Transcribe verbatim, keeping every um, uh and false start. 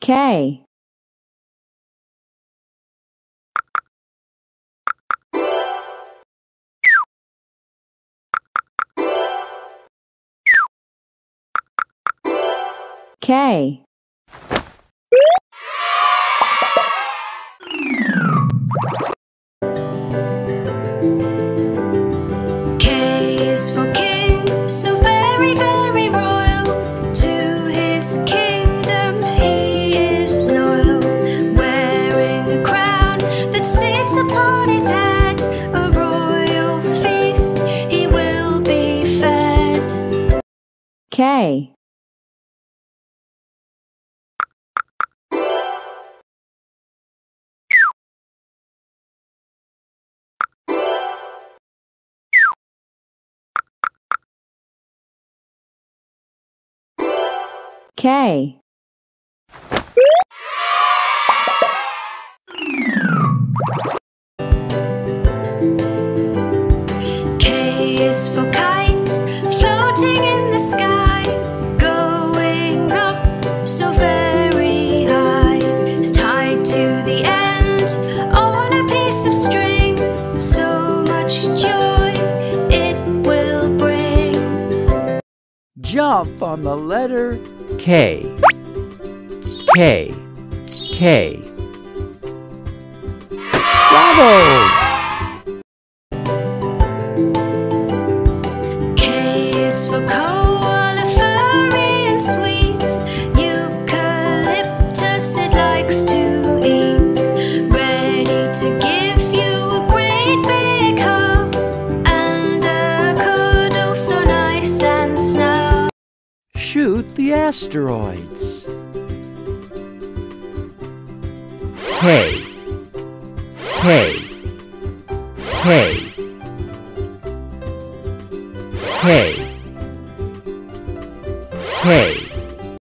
K. K. K is for king, so very, very royal. To his kingdom he is loyal, wearing a crown that sits upon his head. A royal feast he will be fed. K. K. K is for kite, floating in the sky, going up so very high. It's tied to the end on a piece of string, so much joy it will bring. Jump on the letter K. K. K. Bravo! K is for koala, furry and sweet. Eucalyptus it likes to eat, ready to give you a great big hug and a cuddle so nice and snug. Shoot the asteroids. K. K. K. K.